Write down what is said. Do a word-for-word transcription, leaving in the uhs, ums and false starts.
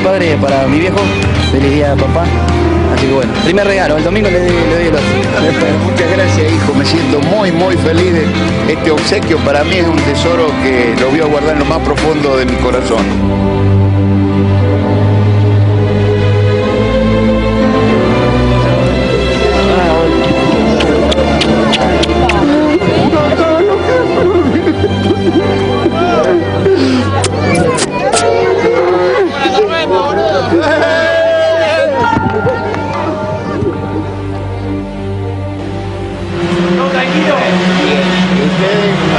padre para mi viejo. Feliz día, papá. Así que bueno, primer regalo, el domingo le doy, le doy el otro. Muchas gracias, hijo, me siento muy, muy feliz de este obsequio. Para mí es un tesoro que lo voy a guardar en lo más profundo de mi corazón. Tranquilo.